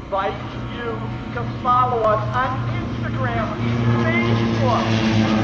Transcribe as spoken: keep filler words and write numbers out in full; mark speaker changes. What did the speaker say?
Speaker 1: invite you to follow us on Instagram, Facebook,